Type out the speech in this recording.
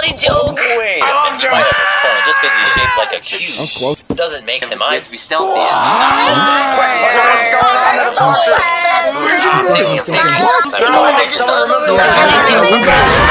funny joke. Wait, I love Joe. might have a point. Just because he's shaped like a cube That's close. doesn't make him We have to be ice. stealthy. What's going on in the fortress? I think someone removed the